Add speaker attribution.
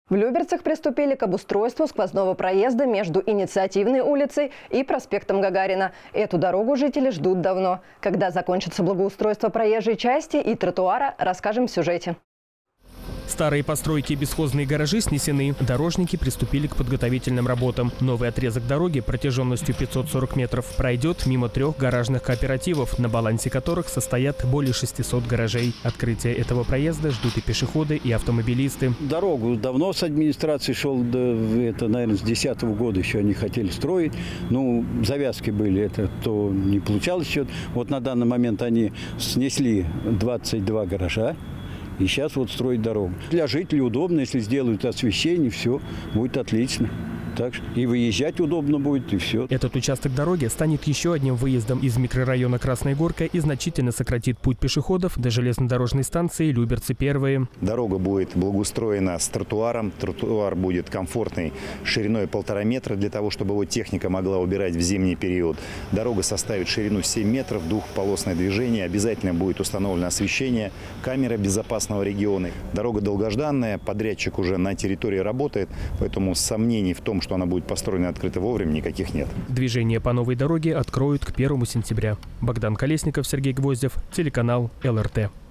Speaker 1: В Люберцах приступили к обустройству сквозного проезда между Инициативной улицей и проспектом Гагарина. Эту дорогу жители ждут давно. Когда закончится благоустройство проезжей части и тротуара, расскажем в сюжете.
Speaker 2: Старые постройки и бесхозные гаражи снесены. Дорожники приступили к подготовительным работам. Новый отрезок дороги протяженностью 540 метров пройдет мимо 3 гаражных кооперативов, на балансе которых состоят более 600 гаражей. Открытие этого проезда ждут и пешеходы, и автомобилисты.
Speaker 3: Дорогу давно с администрацией шел, это, наверное, с 2010 года еще они хотели строить. Ну, завязки были, это то не получалось еще. Вот на данный момент они снесли 22 гаража. И сейчас вот строить дорогу. Для жителей удобно, если сделают освещение, все будет отлично. Так что и выезжать удобно будет, и все.
Speaker 2: Этот участок дороги станет еще одним выездом из микрорайона Красная Горка и значительно сократит путь пешеходов до железнодорожной станции Люберцы-Первые.
Speaker 4: Дорога будет благоустроена с тротуаром. Тротуар будет комфортный, шириной 1,5 метра, для того, чтобы его техника могла убирать в зимний период. Дорога составит ширину 7 метров, двухполосное движение. Обязательно будет установлено освещение, камеры безопасного региона. Дорога долгожданная, подрядчик уже на территории работает, поэтому сомнений в том, что она будет построена и открыта вовремя, никаких нет.
Speaker 2: Движение по новой дороге откроют к 1 сентября. Богдан Колесников, Сергей Гвоздев, телеканал ЛРТ.